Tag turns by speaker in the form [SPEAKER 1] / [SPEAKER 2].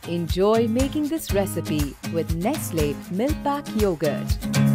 [SPEAKER 1] Enjoy making this recipe with Nestle Milk Pack Yogurt.